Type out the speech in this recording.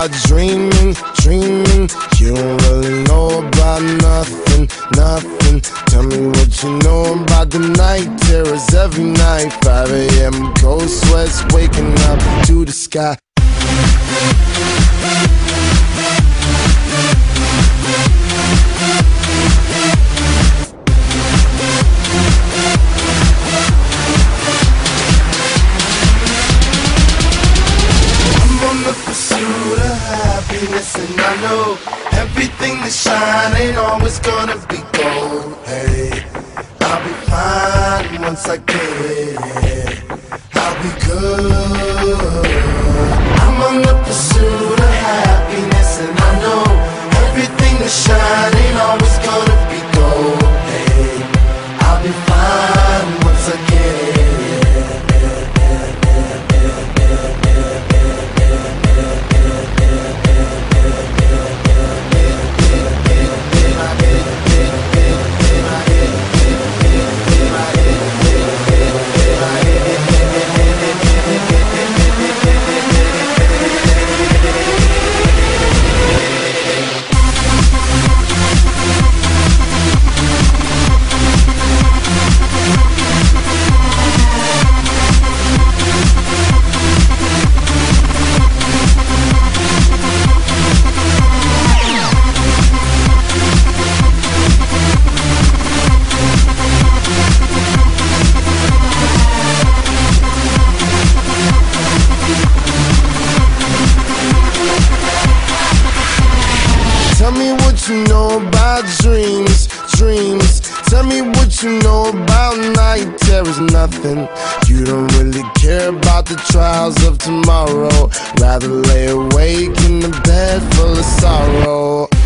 about dreaming, dreaming. You don't really know about nothing, nothing. Tell me what you know about the night terrors every night. 5 a.m. cold sweats waking up to the sky. And I know everything that shine ain't always gonna be gold. Hey, I'll be fine once I get it. I'll be good. I'm on the pursuit of happiness, and I know everything that shine ain't always gonna be gold. Hey, I'll be fine once I get it. Tell me what you know about dreams, dreams. Tell me what you know about night terrors, nothing. You don't really care about the trials of tomorrow. Rather lay awake in the bed full of sorrow.